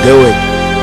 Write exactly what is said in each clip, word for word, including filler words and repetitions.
Do it.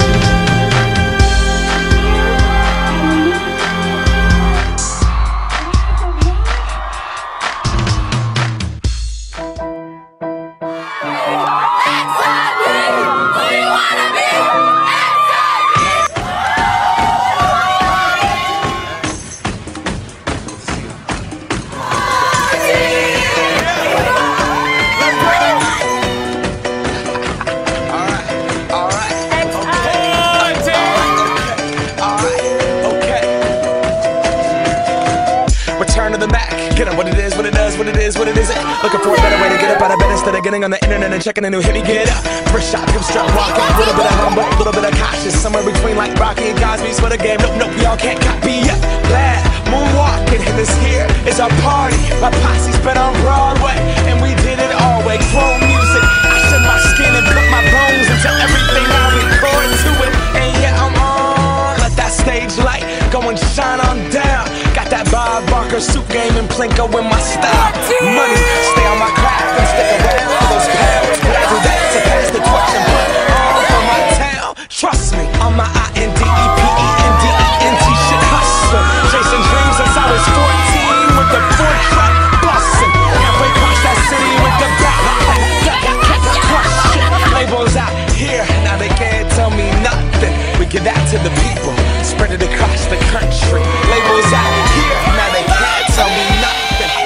To the Mac, get up what it is, what it does, what it is, what it isn't. Looking for a better way to get up out of bed instead of getting on the internet and checking a new hit. Me get up, first shot, hip strut walking, a little bit of humble, a little bit of cautious, somewhere between like Rocky and Cosby's for the game. Nope, nope, y'all can't copy up. Glad moonwalking, and this here is our party. My posse's been on Broadway, and we did it all way. Chrome music, I shed my skin and put my bones until everything I record to it. And yeah, I'm on. Let that stage light go and shine on down. Got that Bob Barker suit game and Plinko in my style. Money, stay on my craft and stick around for those pounds. But I do that to pass the torch and put on for my town. Trust me, on my I N D E P E N D E N T shit hustling. Chasing dreams since I was fourteen with the four track bustin'. Halfway across that city with the back. Crush shit. Labels out here, now they can't tell me nothing. We give that to the people, spread it across the country. Labels out here, now they can't tell me nothing.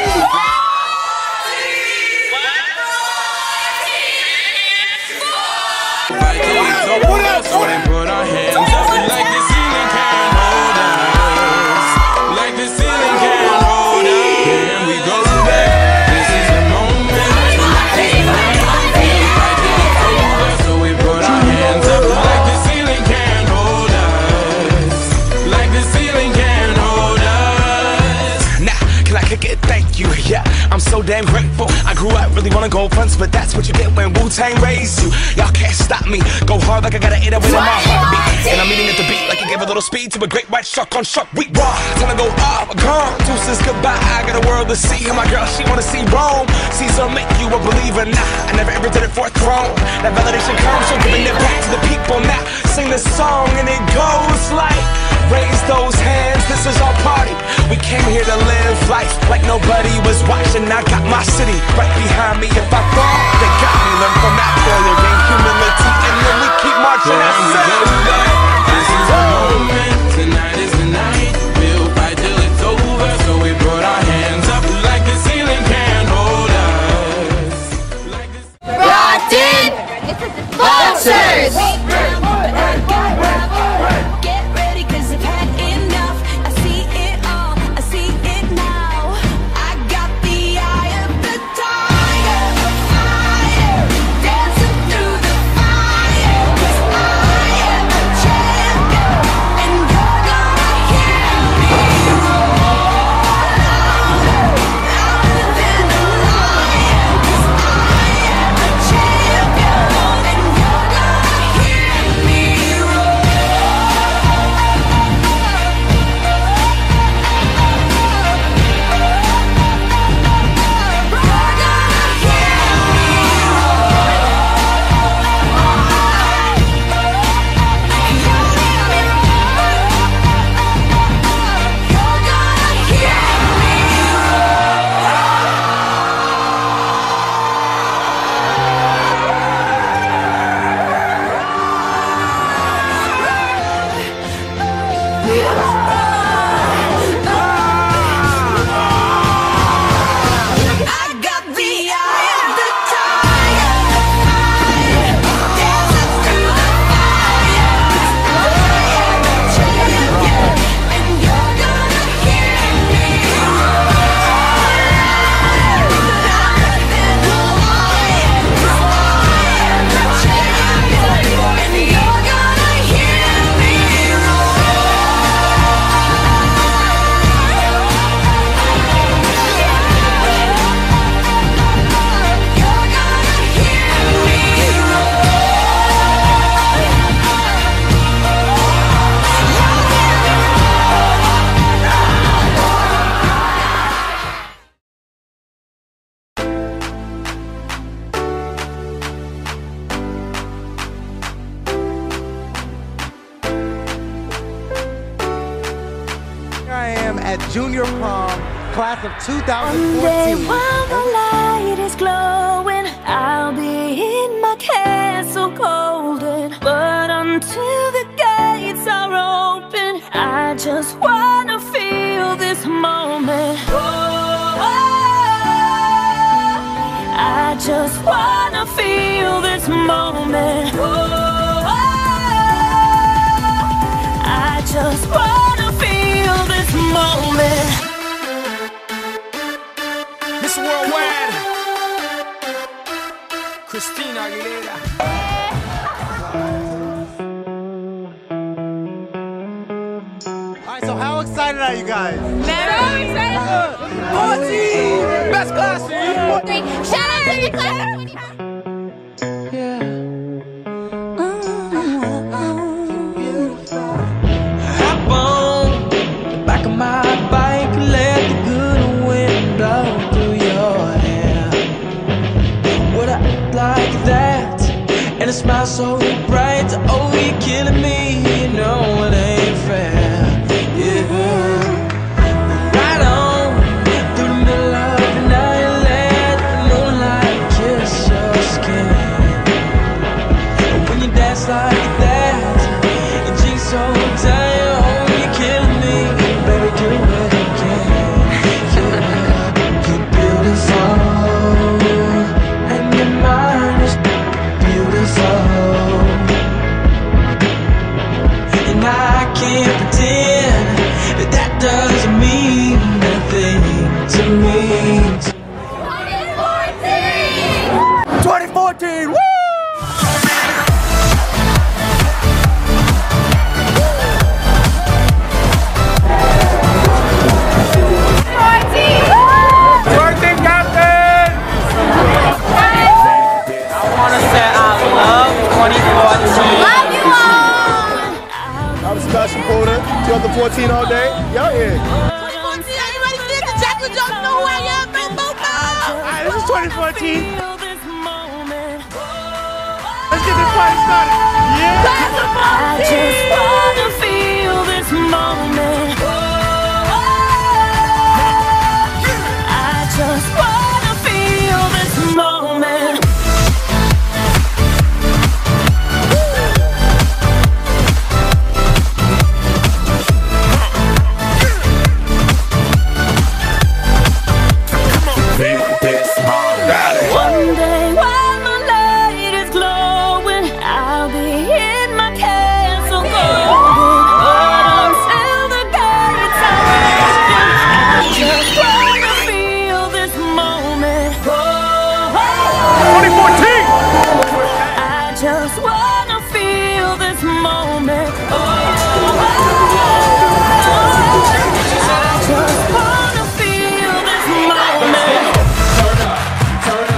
So they put our hands up like the ceiling can't hold us. Like the ceiling can't hold us. Can we go back? This is the moment. So we put our hands up like the ceiling can't hold us. Like the ceiling can't hold us. Now, can I kick it? Thank you, yeah. I'm so damn grateful. I grew up really wanna go fronts, but that's what you get when Wu-Tang raised you. Y'all can't stop me. Go hard like I got an eight oh eight in my heartbeat. And I'm eating at the beat like it gave a little speed to a great white shark on shark. We raw. Time to go off, gone. Deuces goodbye. I got a world to see. And my girl, she wanna see Rome. Caesar make you a believer. Nah, I never ever did it for a throne. That validation comes from giving it back to the people. Now sing this song and it goes like, raise those hands, this is our party. We came here to live life like nobody was watching. I got my city right behind me. If I fall, they got me. Learn from that failure, gain humility, and then we keep marching. Can we go back? This is the moment. Tonight is the night. We'll fight till it's over. So we put our hands up like the ceiling can't hold us. Like the Brockton Boxers! Junior Prom, class of two thousand fourteen. One day while the light is glowing, I'll be in my castle golden. But until the gates are open, I just wanna feel this moment. Oh, oh, I just wanna feel this moment. Oh, oh, I just wanna feel this moment. Miss Worldwide, Christina Aguilera. Alright, so how excited are you guys? Very excited. fourteen, best class for you. Shout out to the class of twenty-four. Hop on the back of my bike, let the good wind blow through your hair. Would I act like that and a smile so bright? Oh, you're killing me, you know it ain't fair. Yeah, right on through the middle of the night, let the moonlight kiss your skin. When you dance like that, your jeans so tight, oh, you're killing me, baby, do it again. Yeah, you're beautiful, and your mind is beautiful, and I can't pretend that that doesn't mean nothing to me. twenty fourteen, woo! fourteen, Captain! I want to say I love twenty fourteen. Love you all. I'm Sebastian Porter, two thousand fourteen all day. Y'all here. Everybody did the chocolate jump. Know who I am, man. Alright, this is twenty fourteen. Feel this moment. Let's get this party started. Yeah. I just wanna feel this moment. I just wanna feel this moment. One day while my light is glowing, I'll be in my castle golden. But until the gates are open, I just wanna feel this moment. Oh, twenty fourteen! I just wanna feel this moment. Oh, I just wanna feel this moment. Turn up, turn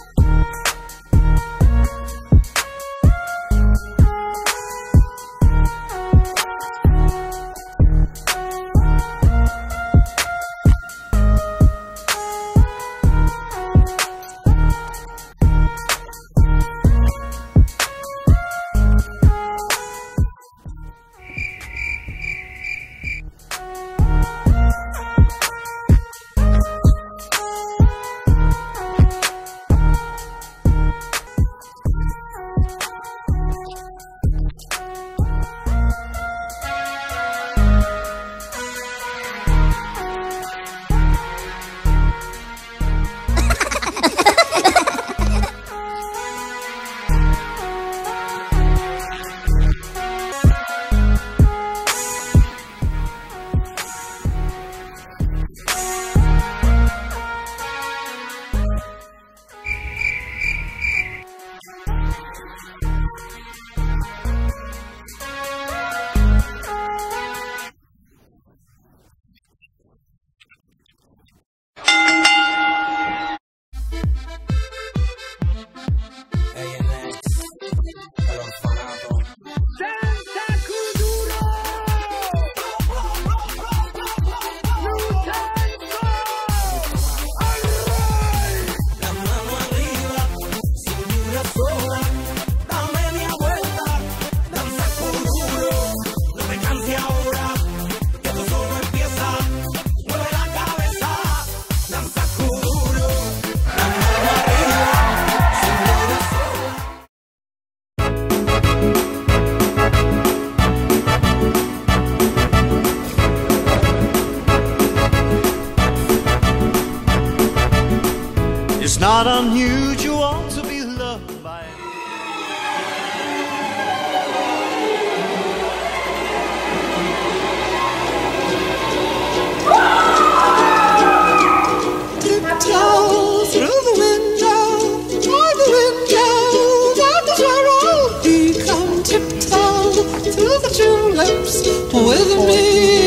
It's not unusual to be loved by Tiptoe through the window, by the window, down the swirl. He come tiptoe through the tulips with me.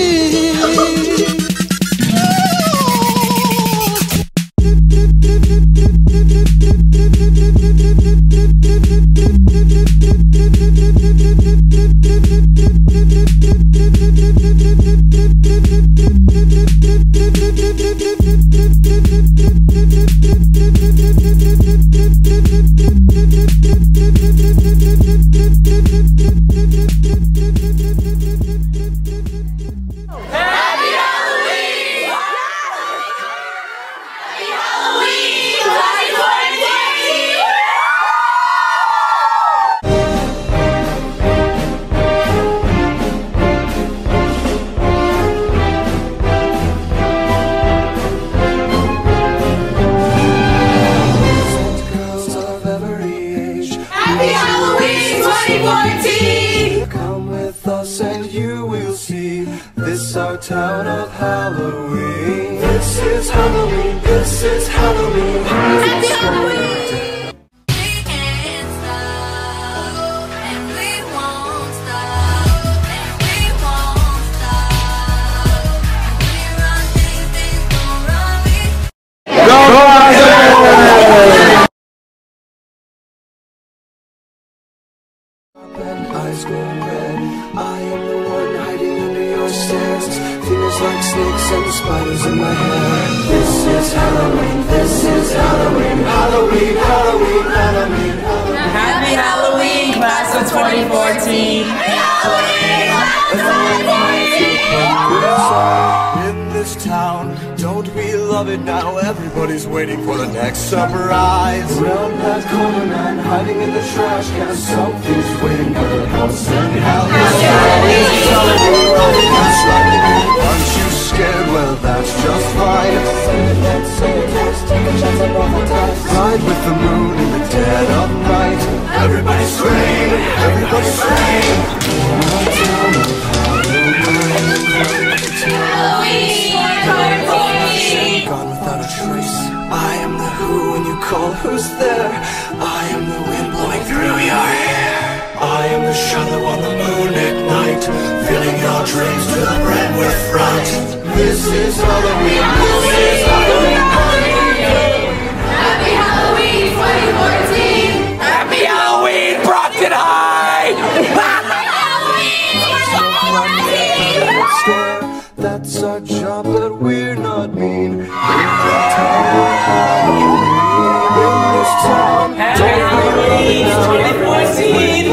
Come with us and you will see this our town of Halloween. This is Halloween, this is Halloween. Happy Halloween! Eyes glowing red, I am the one hiding under your stairs. Fingers like snakes and spiders in my hair. This is Halloween, this is Halloween. Halloween, Halloween, Halloween, Halloween. Happy Halloween, class of twenty fourteen. Happy Halloween, in this town, don't we love it now? Everybody's waiting for the next surprise. Around that corner, man, hiding in the trash can. Something's waiting at the house in Halloween. Aren't you scared? Well, that's just fine. Ride with the moon in the dead of night. Everybody scream, everybody scream. Gone without a trace. I am the who when you call, who's there? I am the wind blowing through your hair. I am the shadow on the moon at night, filling your dreams to the brim with fright. This is Halloween, this is Halloween, Halloween. Happy Halloween twenty fourteen. Happy Halloween, Brockton High. That's our job, but we're not mean. In the town of Halloween, in this town, Happy Halloween twenty fourteen.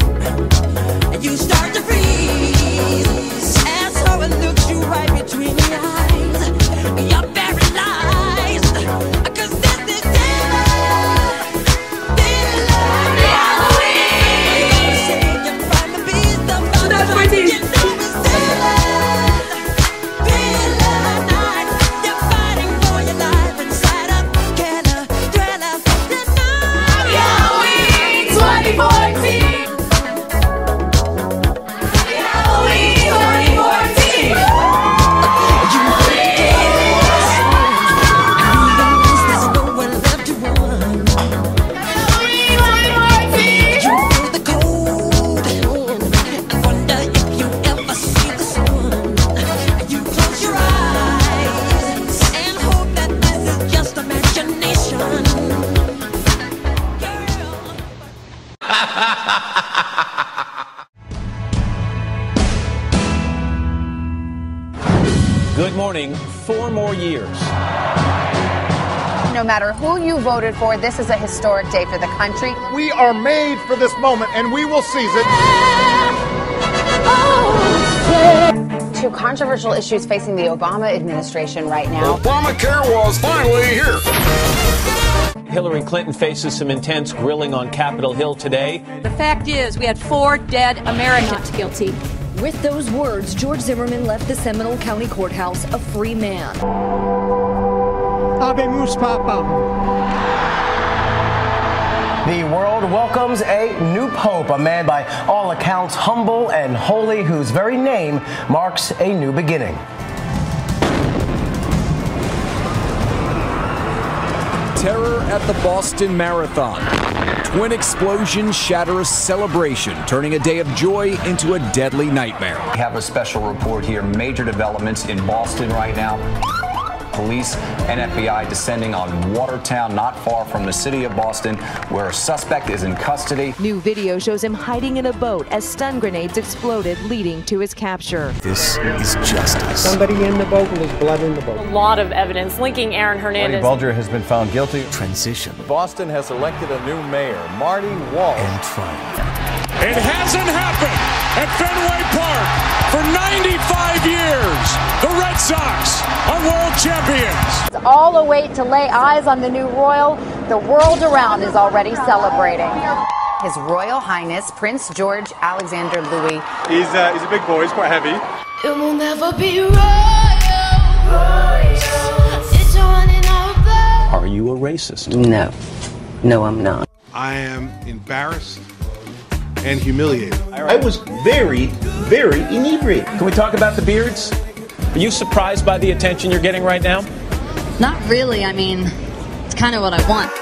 You start to freeze, and so it looks you right between the eyes. postponing four more years. No matter who you voted for, this is a historic day for the country. We are made for this moment, and we will seize it. Two controversial issues facing the Obama administration right now. Obamacare was finally here. Hillary Clinton faces some intense grilling on Capitol Hill today. The fact is, we had four dead Americans. Not guilty. With those words, George Zimmerman left the Seminole County Courthouse a free man. Habemus Papa. The world welcomes a new pope, a man by all accounts humble and holy, whose very name marks a new beginning. Terror at the Boston Marathon. Twin explosions shatter a celebration, turning a day of joy into a deadly nightmare. We have a special report here. Major developments in Boston right now. Police and F B I descending on Watertown, not far from the city of Boston, where a suspect is in custody. New video shows him hiding in a boat as stun grenades exploded, leading to his capture. This is justice. Somebody in the boat and there's blood in the boat. A lot of evidence linking Aaron Hernandez. Marty Bulger has been found guilty. Transition. Boston has elected a new mayor, Marty Walsh. And triumph. It hasn't happened at Fenway Park for ninety-five years. The Red Sox are world champions. All await to lay eyes on the new royal. The world around is already celebrating. His Royal Highness Prince George Alexander Louis. He's, uh, he's a big boy, he's quite heavy. It will never be royal. royal. It's running out there. Are you a racist? No. No, I'm not. I am embarrassed and humiliated. I was very, very inebriated. Can we talk about the beards? Are you surprised by the attention you're getting right now? Not really. I mean, it's kind of what I want.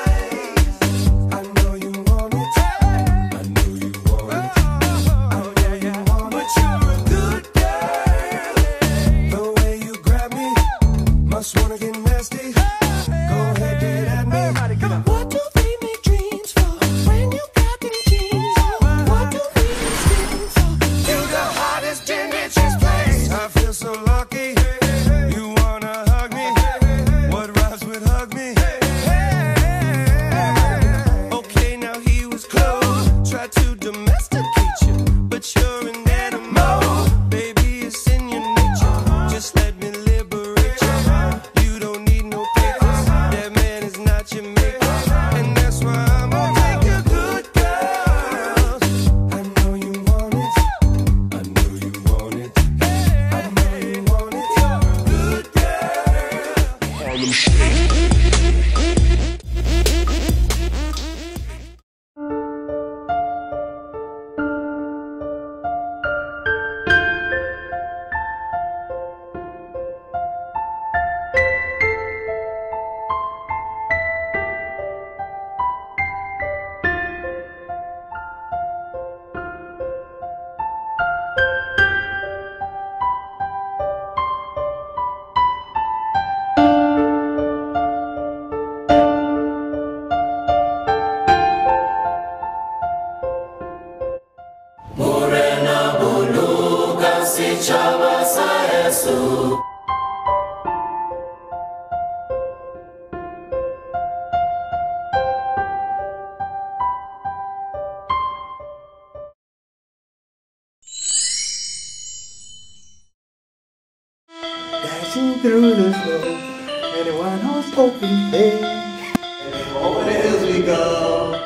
Dashing through the snow, and a one horse open sleigh, and over the hills we go.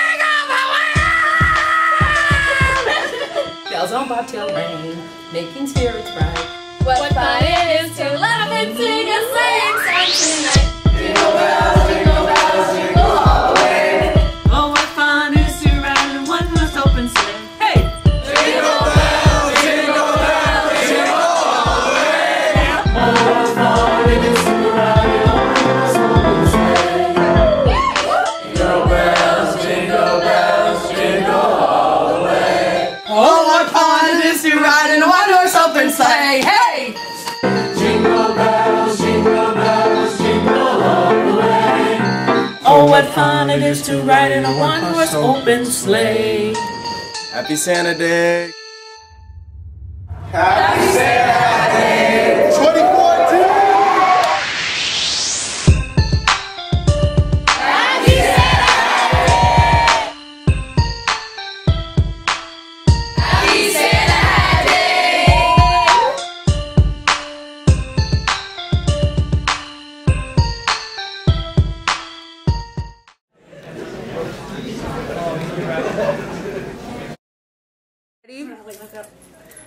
Bells on bobtail ring, making spirits bright. What, what fun it is to laugh and sing a sleighing song tonight. Jingle bells, jingle bells, jingle all the way. Oh, what fun it is to ride in one horse open sleigh. Hey! Jingle bells, jingle bells, jingle all the way. Oh, what fun it is to ride in one horse open sleigh. Jingle bells, jingle bells, jingle all the way. Oh, what fun it is to ride in a one-horse open sleigh! Hey! Jingle bells, jingle bells, jingle all the way. Oh, what fun it is to ride in a one-horse open sleigh! Happy Santa Day. Happy Santa Day twenty fourteen!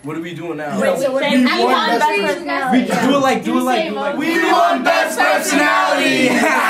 What are we doing now? Wait, so we're we we won best personality. We do it like, do it like, do it like. We won best personality.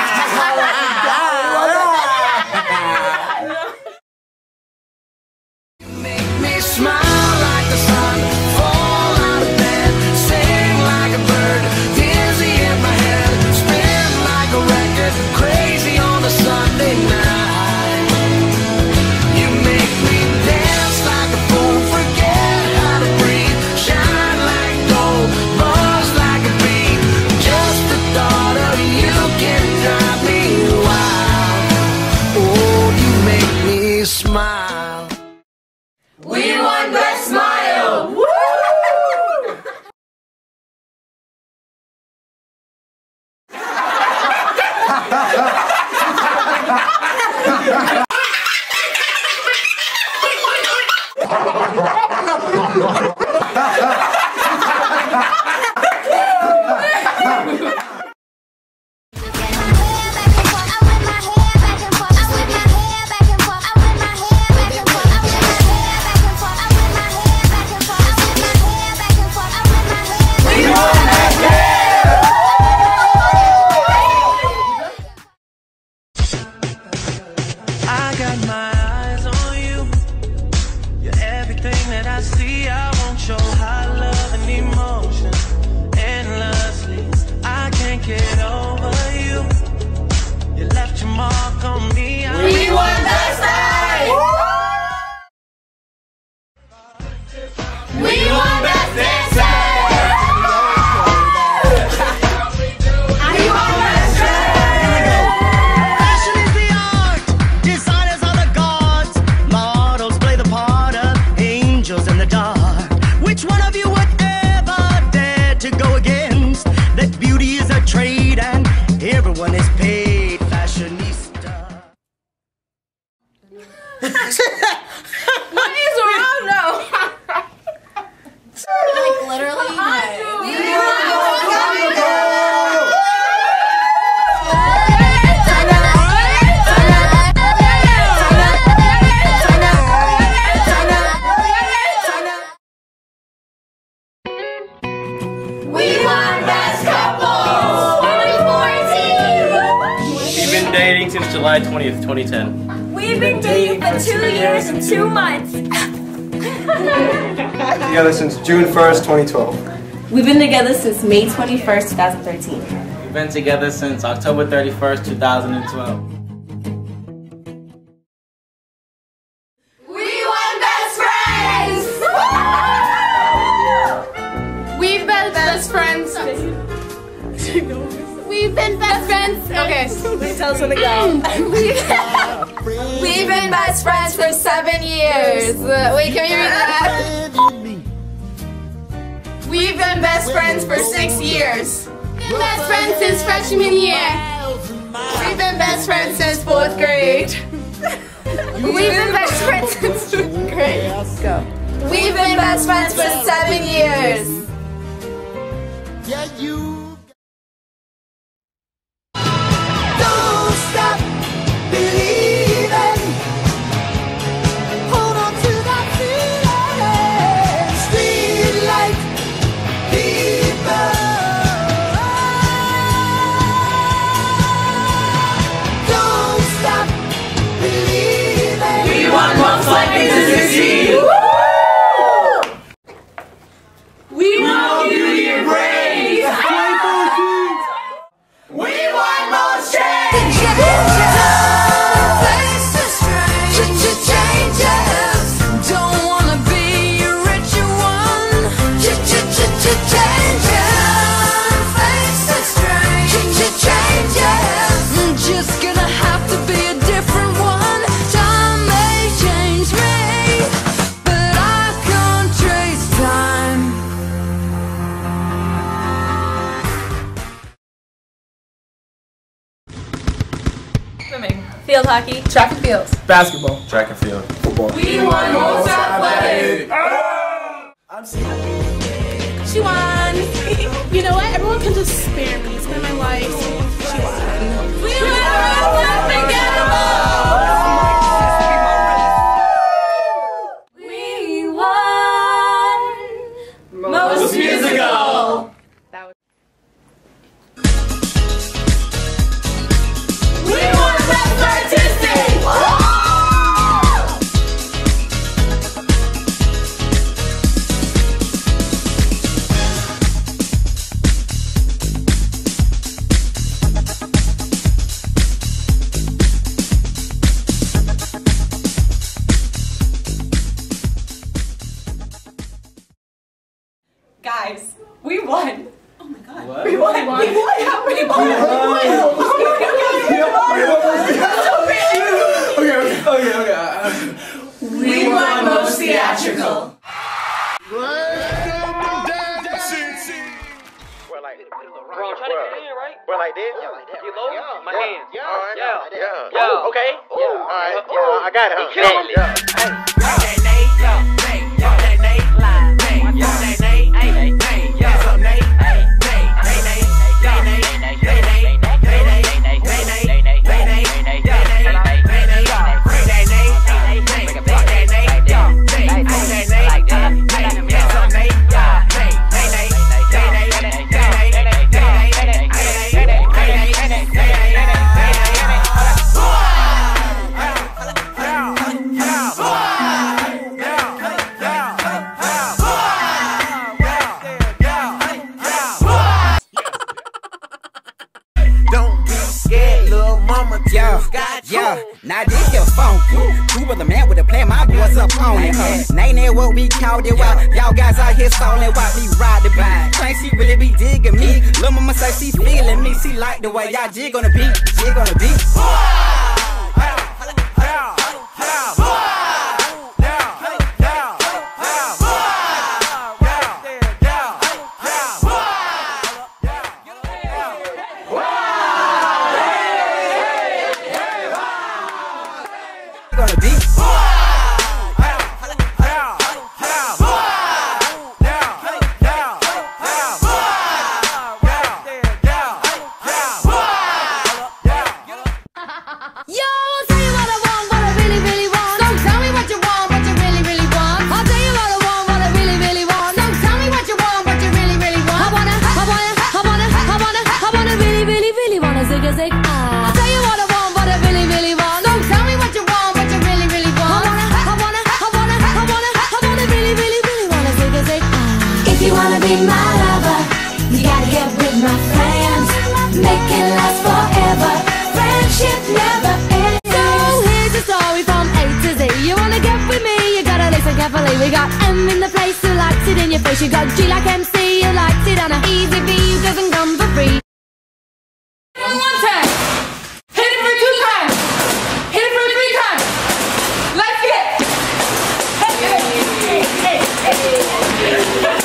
Make me smile like the sun, fall out of bed, sing like a bird, dizzy in my head, spin like a record, crazy on a Sunday night. You make me dance like a fool, forget how to breathe, shine like gold, buzz like a bee. Just the thought of you can drive me wild. Oh, you make me smile. We won best smile. Woo! I got my eyes on you. You're everything that I see. I want your high love and emotion endlessly. I can't get over you. You left your mark on me. I We won best night. We won best dancer. We won best Fashion is the art, designers are the gods, models play the part of angels in the dark. Which one of you would ever dare to go against that beauty is a trade and everyone is paid? Fashionista. What is wrong though? Like literally. We won best couple. twenty fourteen. We've been dating since July twentieth, twenty ten. We've been dating for two years and two months. Together since June first, twenty twelve. We've been together since May twenty-first, two thousand thirteen. We've been together since October thirty-first, two thousand twelve. We won best friends. We've been best friends. We've been best friends. Okay, please tell us when to go. We've been best friends for seven years. Wait, can you read that? We've been best friends for six years. We've been best friends since freshman year. We've been best friends since fourth grade. We've been best friends since fifth grade. Go. We've been best friends for seven years. Yeah, you. Don't stop believing. Hold on to that feeling. Street light people. Don't stop believing. We want most likely to succeed. We want beauty and brains. We want most change. Changes. Don't wanna be a richer one. Changes. Face the strange. Changes. Just gonna have to be a different one. Time may change me, but I can't trace time. Swimming. Field hockey. Track and field. Basketball. Track and field. Football. We want most athletic. She won. You know what? Everyone can just spare me. Spare my life. She won. We want unforgettable. We won. Okay, okay. We want most theatrical. Bro, I'm trying to get in, right? Well, like this? Yeah, like that. You low? Yeah. My Yeah. hands. Yeah. All right. Yeah. Yeah. Yeah. Oh, okay. Ooh. Yeah. All right. Uh, Yeah, I got it. He Huh? killing me. Yeah. Yeah, now this here funky. Two of the man with a plan, my boys up on it. Uh, Name that what we called it. While y'all guys out here stalling, watch me ride the beat. Think she really be digging me. Lil' mama say she feeling me. She like the way y'all jig on the beat, jig on the beat. We got M in the place who likes it in your face. You got G like M C who likes it on a easy V who doesn't come for free. One time. Hit it for two times. Hit it for three times. Let's get. Hey, hey, hey, hey, hey.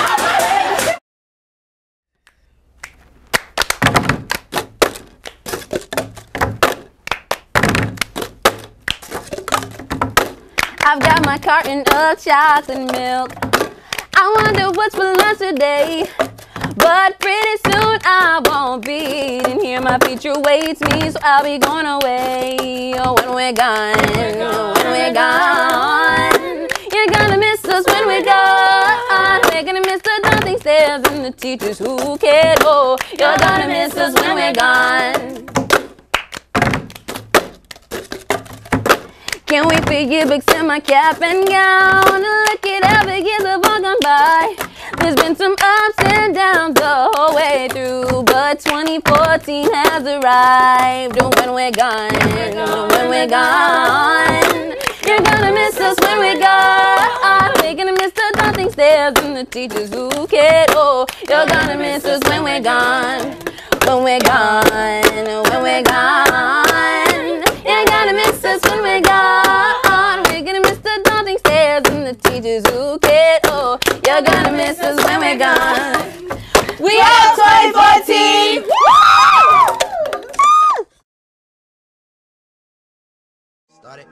I've got my carton of chocolate milk. I wonder what's for lunch today. But pretty soon I won't be eating here. My future waits me, so I'll be going away. Oh, when we're gone, when we're gone, you're gonna miss us when we're gone. We're gonna miss the daunting stares and the teachers who cared. Oh, you're gonna miss us when we're gone. Can't wait for yearbooks in my cap and gown. Look at how the years have all gone by. There's been some ups and downs the whole way through, but twenty fourteen has arrived. When we're gone, when we're gone, you're gonna miss us when we're gone. We're gonna miss the daunting stares and the teachers who cared. Oh, you're gonna miss us when we're gone. When we're gone, when we're gone, you're gonna miss us when we're gone. We're gonna miss the daunting stares and the teachers who cared. Oh, you're gonna miss us when we're gone. We are twenty fourteen! Started.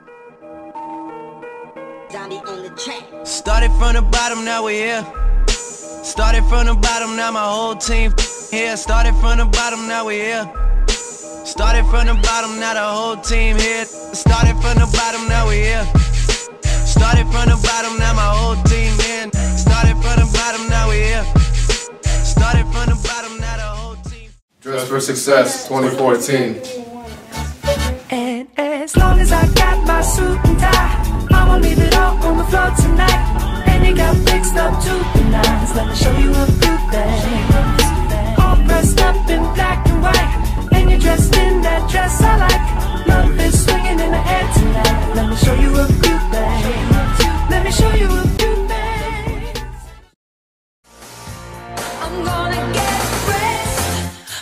Zombie on the track. Started from the bottom, now we're here. Started from the bottom, now my whole team here. Started from the bottom, now we're here. Started from the bottom, now the whole team here. Started from the bottom, now we're here. Started from the bottom, now my whole team in. Started from the bottom, now we're here. Started from the bottom, now the whole team. Dress for Success twenty fourteen. And as long as I got my suit and tie, I'ma leave it all on the floor tonight. And you got fixed up to the nines. Let me show you a few things. All dressed up in black and white, and you're dressed in that dress I like. Love is swinging in the air tonight. Let me show you a few things. Let me show you a few things. I'm gonna get rest.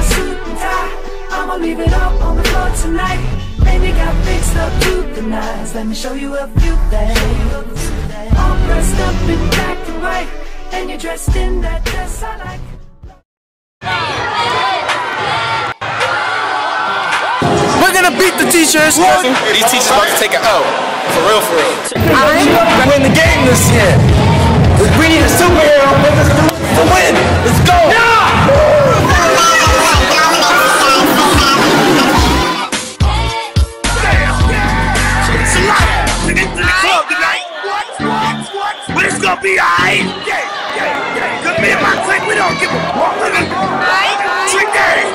my suit and tie. I'ma leave it all on the floor tonight. And you got fixed up to the nines. Let me show you a few things. All dressed up in black and white, and you're dressed in that dress I like. We're gonna beat the teachers. These teachers about to take an L. For real, for real. I'm win the game this year. We need a superhero with us to win. Let's go. But it's gonna be alright. Yeah, yeah, yeah. Cause me and my clique, we don't give a fuck. Trick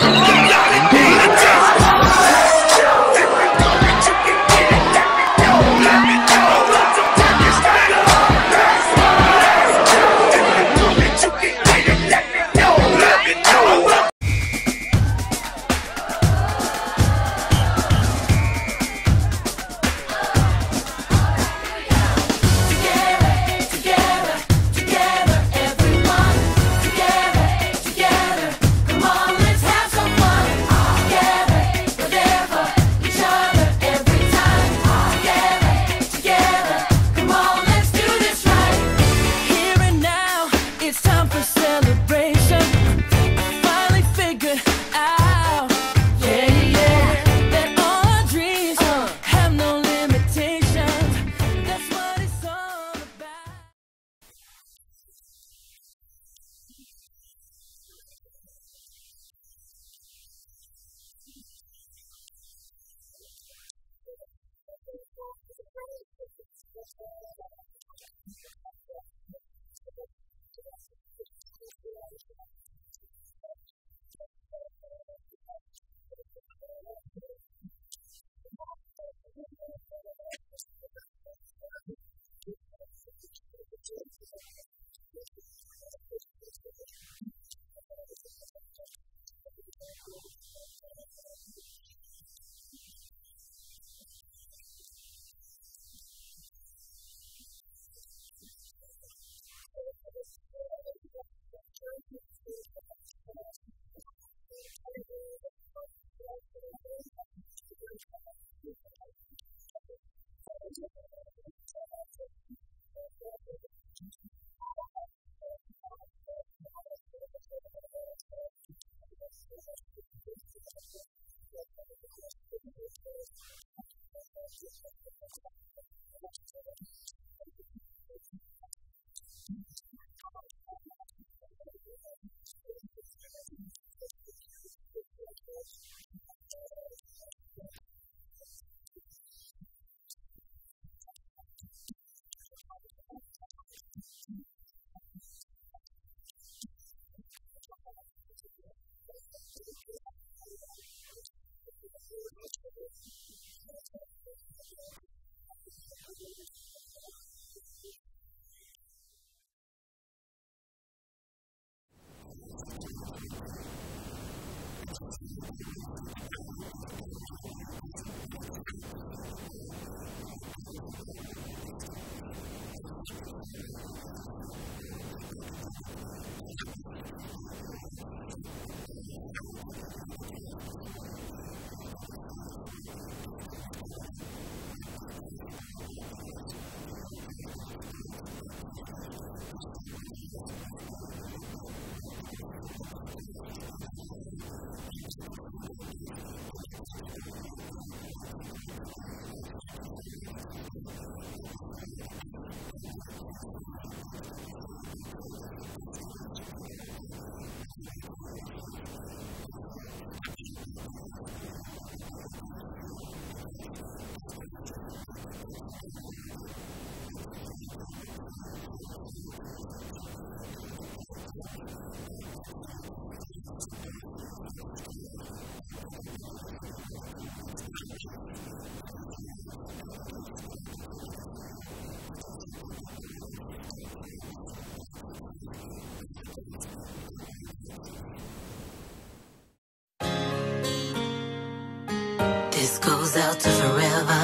This goes out to forever.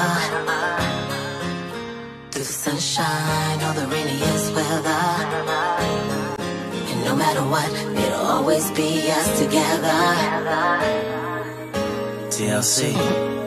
Through the sunshine or the rainiest weather. And no matter what, it'll always be us together. T L C.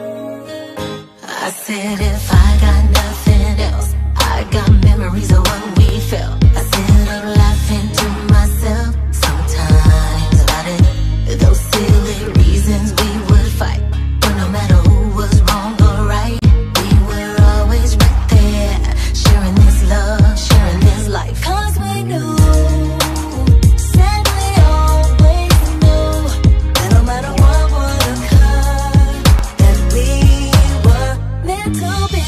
I said if I got nothing else, I got memories of what we felt. I sit up laughing to myself sometimes about it. Those silly reasons we would fight, but no matter who was wrong or right, we were always right there, sharing this love, sharing this life. Cause we knew, said we always knew, that no matter what would occur, that we were meant to be.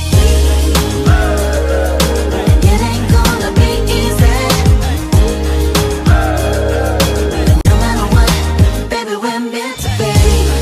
It ain't gonna be easy. No matter what, baby, we're meant to be.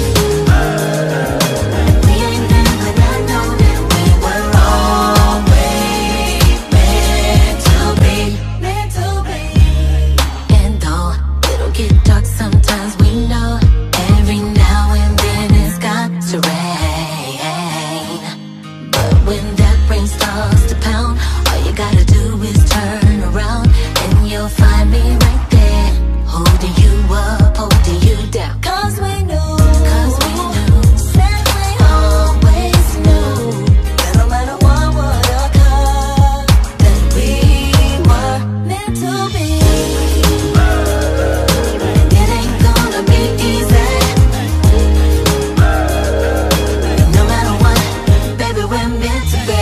We ain't never not known that we were always meant to be. Meant to be. And though it'll get dark sometimes, we know every now and then it's got to rain. But when that rain starts to pound, all you gotta do is turn around and you'll find me right there, holding you up, holding you down. Cause we knew, cause we knew, said we always knew, that no matter what would occur, that we were meant to be. It ain't gonna be easy. No matter what, baby, we're meant to be.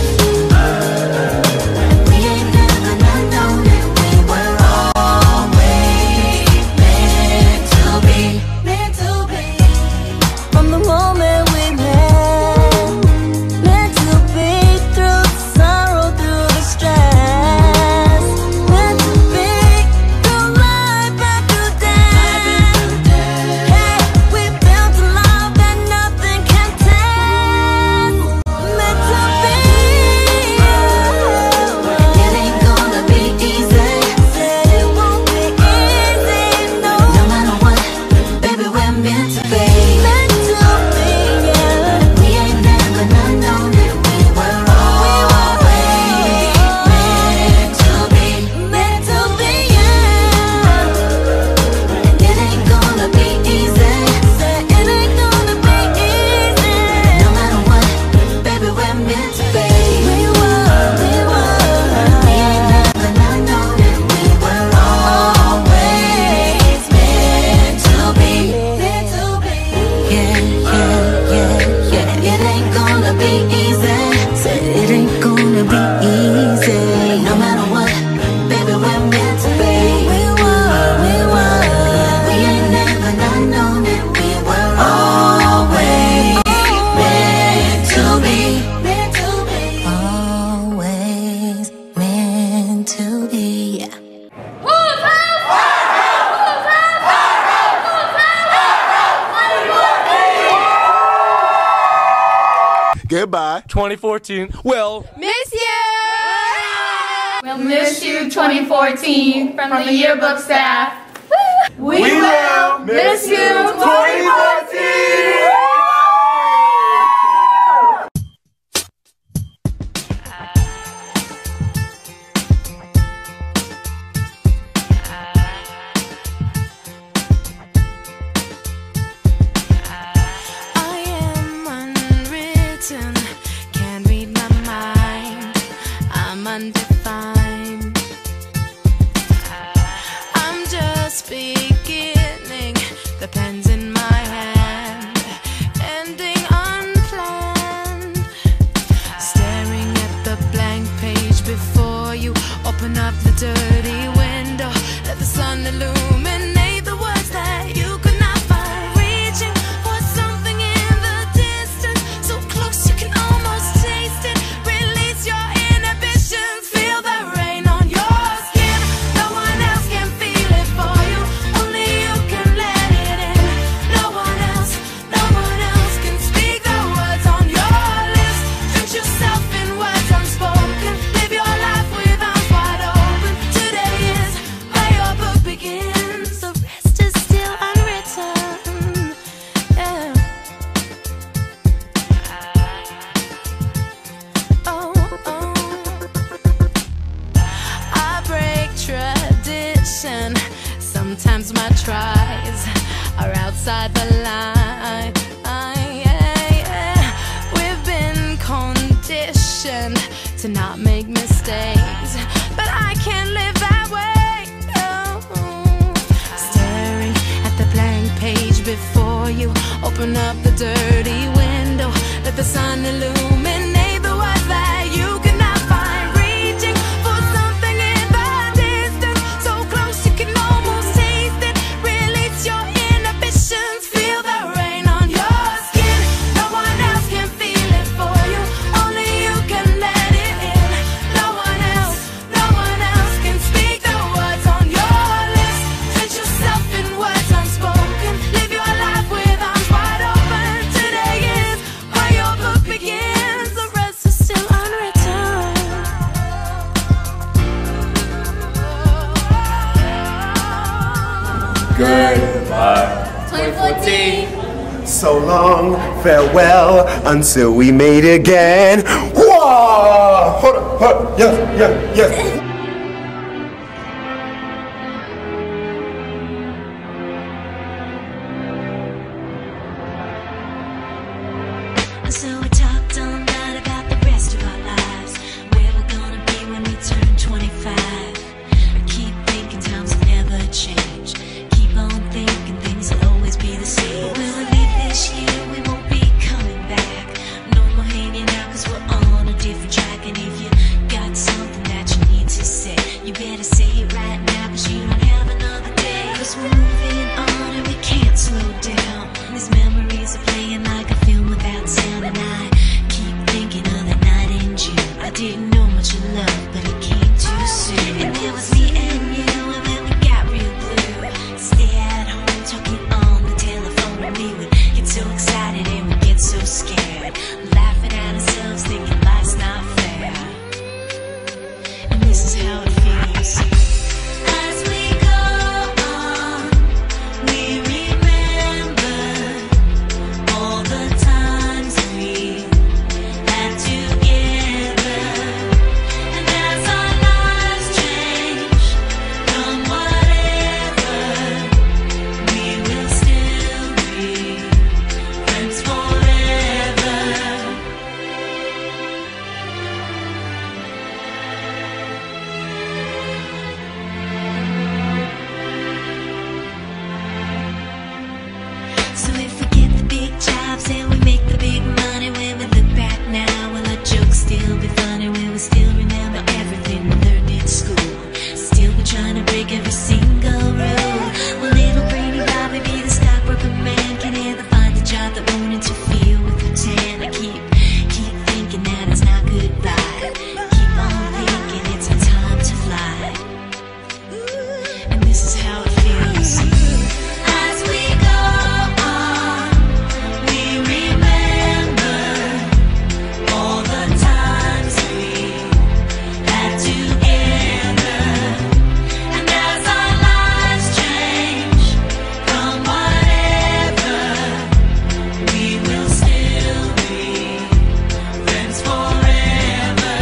We ain't never not known that we were always meant to be. Meant to be. From the moment we met, meant to be through the sorrow, through the stress, meant to be through life and through death. Hey, we built a love that nothing can test. Meant to be. It ain't gonna be easy. Said it won't be easy, no. No matter what, baby, we're meant to be. Meant to be, yeah. We ain't never not known that we were always meant to be. Meant to be, yeah. It ain't gonna be easy. Said it ain't gonna be easy. No matter what, baby, we're meant to be. We were, we were. We ain't never not known that we were always meant to be. Meant to be. Yeah, yeah, yeah, yeah. It ain't gonna be easy. Said it ain't gonna be easy. No matter what, baby, we're meant to be. We were, we were. We ain't never not known that we were always meant to be. Meant to be. Always meant to be. Goodbye. twenty fourteen. Well, Miss you! We'll miss you twenty fourteen from the yearbook staff. We will miss you twenty fourteen. I am unwritten, can't read my mind. I'm undefined. I'm just beginning, the pen's in my hand, ending unplanned. Staring at the blank page before you, open up the dirty window, let the sun illuminate the words that you could not find. Reaching for something in the distance, so close you can almost taste it. Release your inhibitions, feel the rain on your skin. No one else can feel it for you, only you can let it in. Sometimes my tries are outside the line. Yeah, yeah. We've been conditioned to not make mistakes, but I can't live that way. No. Staring at the blank page before you, open up the dirty window, let the sun illuminate the words that you cannot find. Reaching for something in the distance, so close you can almost taste it. Release your inhibitions, feel the rain on your skin. No one else can feel it for you, only you can let it in. No one else, no one else can speak the words on your lips. Drench yourself in words unspoken, live your life with arms wide open. Today is where your book begins, the rest is still unwritten. Goodbye. twenty fourteen. So long, farewell, until we meet again. Whoa! Hold up, hold up. Yes, yes, yes. So we talked all night about the rest of our lives, where we're gonna be when we turn twenty-five. I keep thinking times will never change. Keep on thinking things will always be the same. When we leave this year, we won't be coming back. No more hanging out, cause we're on a different track. And if you got something that you need to say, you better say it right now, cause you don't have another day. Cause we're moving on and we can't slow down. These memories are playing like a film without sound. And I keep thinking of that night in June. I didn't know much of love, but it came too soon. And it was me and you, and then we got real blue. Stay at home talking on the telephone, and we would get so excited and we'd get so scared, laughing at ourselves, thinking life's not fair. And this is how it feels. As we go on, we remember all the times we had together. And as our lives change from whatever, we will still be friends forever. So if we get the big jobs and we make the big money, when we look back now, will our jokes still be funny? Will we still remember everything we learned in school? Still be trying to break every single rule? Will little brainy Bobby be the stockbroker man? Can he ever find a job that won't interfere with routine? I keep, keep thinking that it's not goodbye. Keep on thinking it's our time to fly. And this is how it feels. As we go on, we remember all the times we had together. And as our lives change from whatever, we will still be friends forever.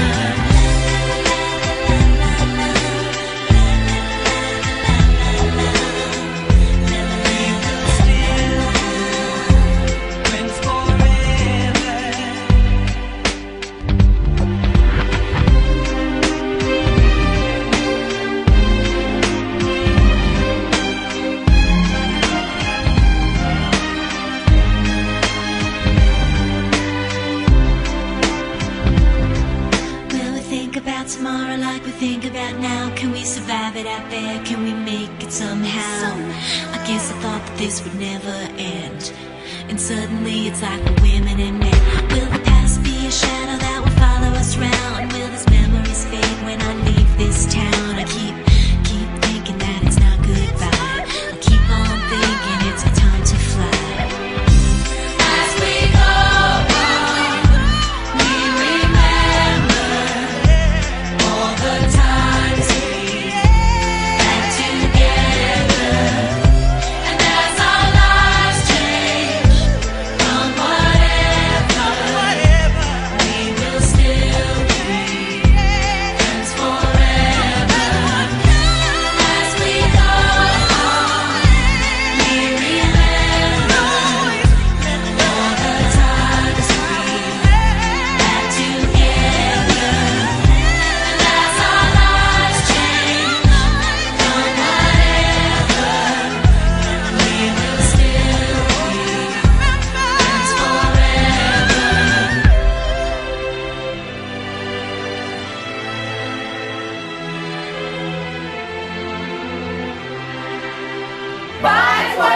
Friends forever. Will we think about tomorrow like we think about now? Can we survive it out there? Can we make it somehow? I guess I thought that this would never end, and suddenly it's like we're women and men. Will the past be a shadow that will follow us round? Will these memories fade when I leave this town? I keep, keep thinking that it's not goodbye. I keep on thinking it's our time to fly. As we go on, we remember all the times we had together. And as our lives change from whatever, we will still be friends forever.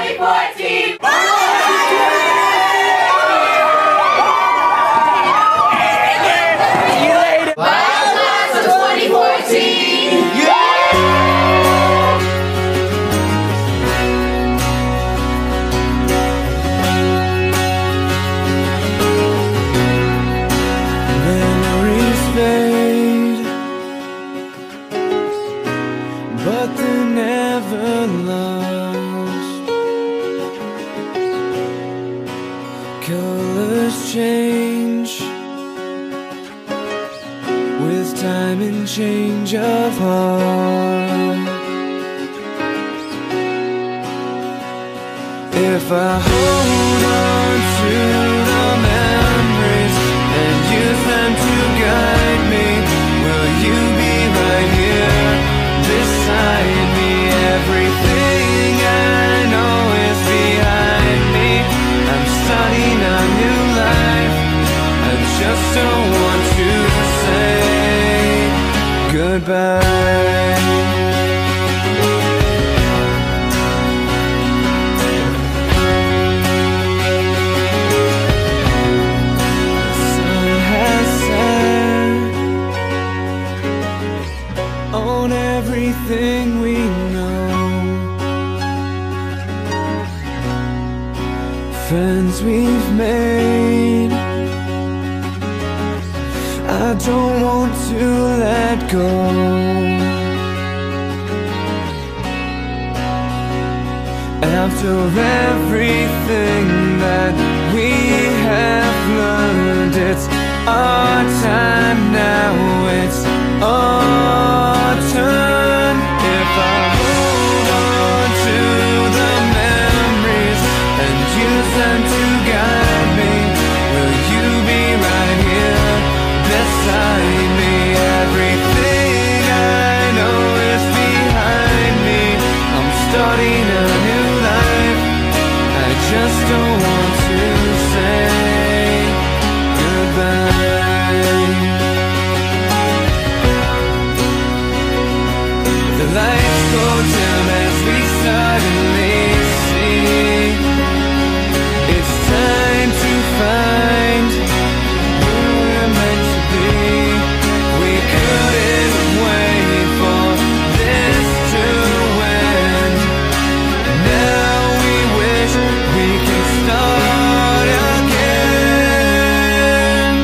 twenty fourteen! See you later! Bye, class of twenty fourteen! Memories fade, but they're never lost. Colors change with time and change of heart. If I hold on to the memories and use them to guide me, will you be right here beside me? Everything I know is behind me. I'm starting a new life. I just don't want to say goodbye. On everything we know, friends we've made, I don't want to let go. After everything that we have learned, it's our time now, it's our turn. If I hold on to the memories and use them to guide me, will you be right here beside me? Everything I know is behind me. I'm starting a new life. I just don't want to say goodbye. The lights go dim as we suddenly see it's time to find who we're meant to be. We couldn't wait for this to end. Now we wish we could start again.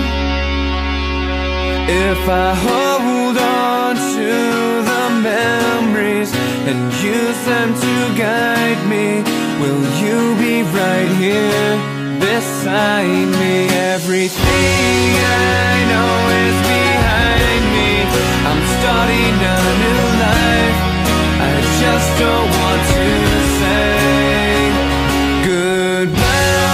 If I hold on to the memories and use them to guide me, will you be right here beside me? Everything I know is behind me. I'm starting a new life. I just don't want to say goodbye.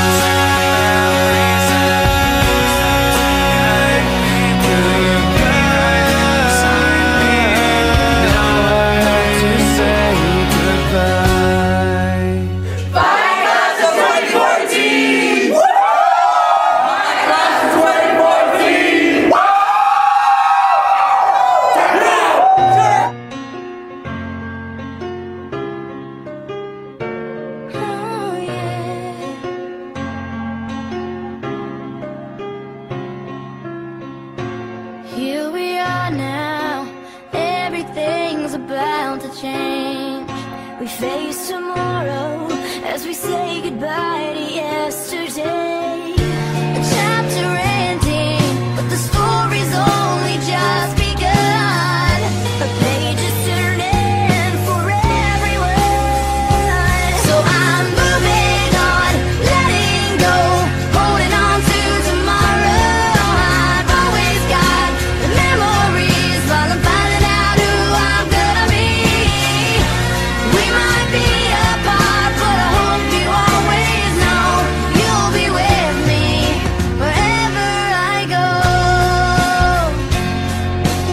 Here we are now, everything's about to change. We face tomorrow as we say goodbye to yesterday. A chapter ending, but the story's only just begun. A page is turning for everyone. So I'm moving on, letting go, holding on to tomorrow. I've always got the memories while I'm finding out who I'm gonna be. We might be apart, but I hope you always know you'll be with me wherever I go.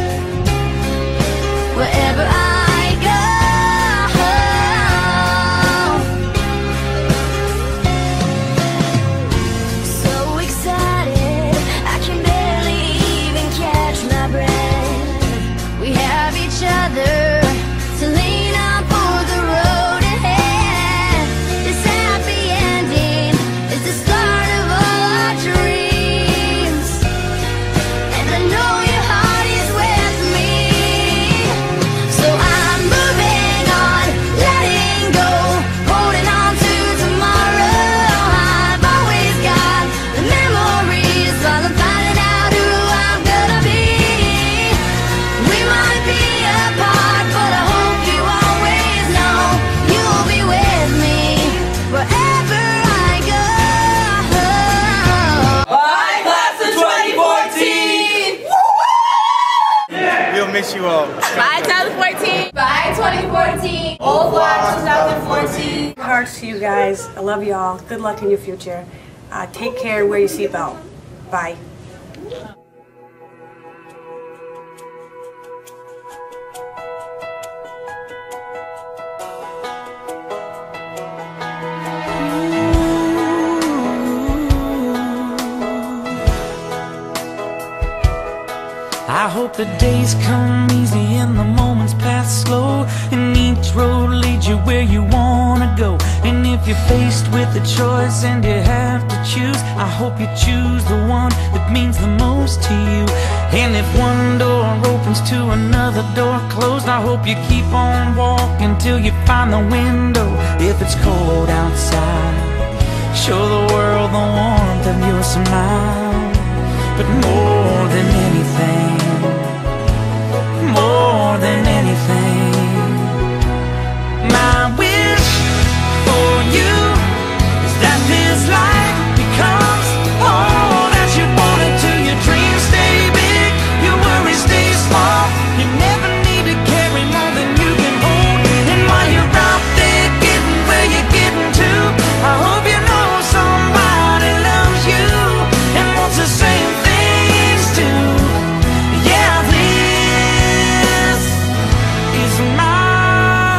party. Hearts to you guys. I love you all. Good luck in your future. Uh, take care and wear your seatbelt. Bye. I hope the days come easy and the moments pass slow, and each road leads you where you wanna go. And if you're faced with a choice and you have to choose, I hope you choose the one that means the most to you. And if one door opens to another door closed, I hope you keep on walking till you find the window. If it's cold outside, show the world the warmth of your smile. But more than anything, more than anything, my wish for you is that this life becomes all that you wanted to. Your dreams stay big, your worries stay small. You never need to carry more than you can hold. And while you're out there getting where you're getting to, I hope you know somebody loves you and wants the same things too. Yeah, this is my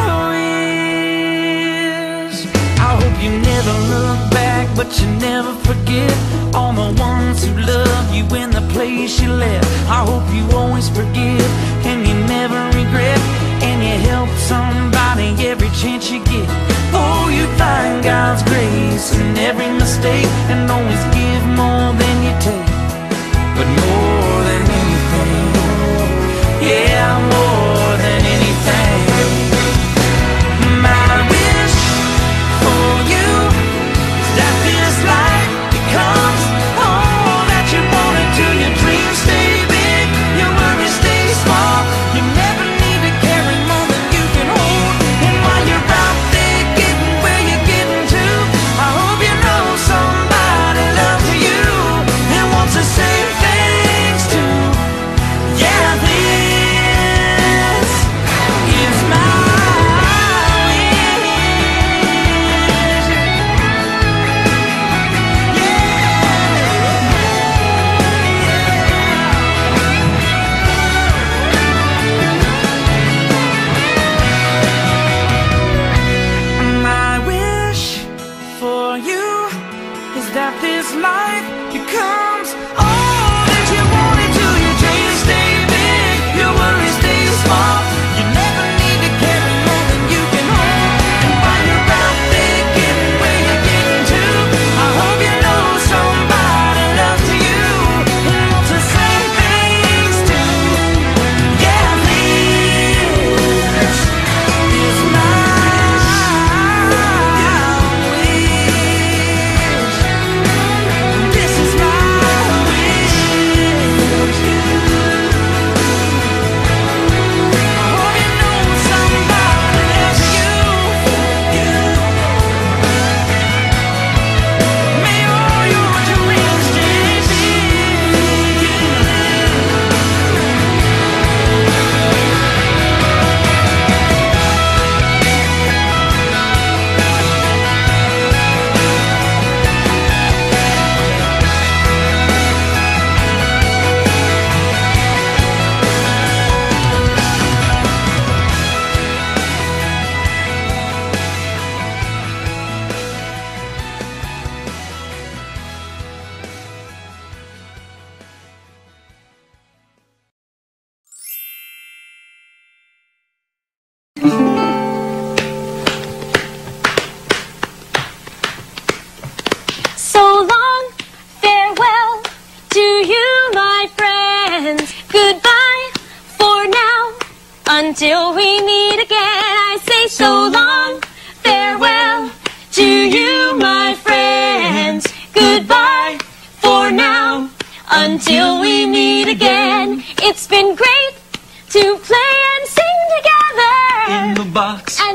wish. I hope you never look back, but you never forget all the ones who love you in the place you left. I hope you always forgive and you never regret, and you help somebody every chance you get. Oh, you find God's grace in every mistake and always give more than you take. But more than anything, yeah, more than anything, my wish for you is that this life becomes all that you wanted to. Your dreams stay big, your worries stay small. You never need to carry more than you can hold. And while you're out there getting where you're getting to, I hope you know somebody loves you and wants the same things too. Yeah, this is my My wish for you is that this life becomes all that you wanted to. Your dreams stay big, your worries stay small. You never need to carry more than you can hold. And while you're out there getting where you're getting to, I hope you know somebody loves you and wants the same things too. Yeah, this is my This is my wish. I hope you know somebody loves you. May all your dreams stay big. So long, farewell to you, my friends. Goodbye for now, until we meet again. I say so long, farewell to you, my friends. Goodbye for now, until we meet again. It's been great to play and sing together In the box. and